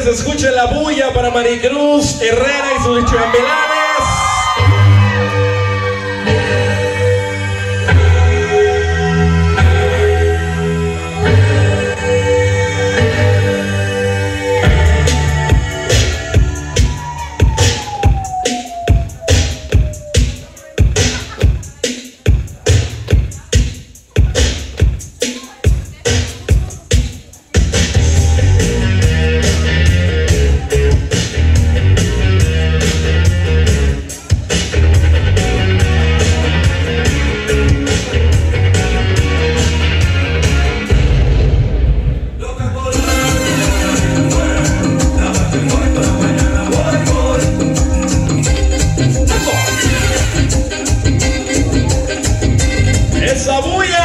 se escuche la bulla para Maricruz Herrera y sus chambelanes. ¡Esa bulla!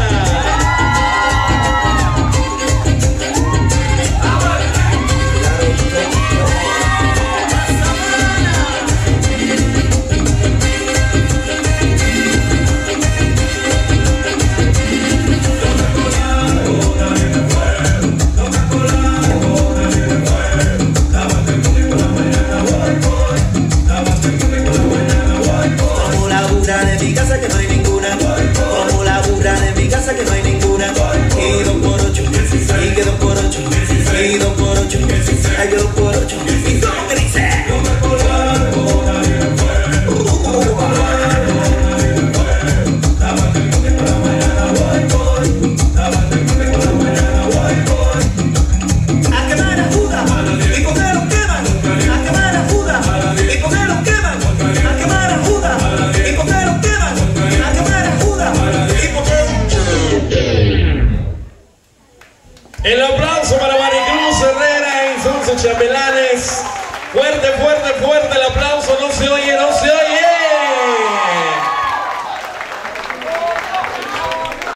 Como la burra de mi casa que no hay ninguna. Como la burra de mi casa que no hay ninguna. Y 2 por 8, y que 2 por 8, y 2 por 8, ay que 2 por 8. ¿Y tú qué dices? A quemar a Judas, ¿y por qué los queman? A quemar a Judas, ¿y por qué los queman? A quemar a Judas, ¿y por qué los queman? A quemar a Judas, ¿y por qué? El aplauso para Maricruz Herrera y sus chambelanes. Fuerte, fuerte, fuerte el aplauso. No se oye, no se oye.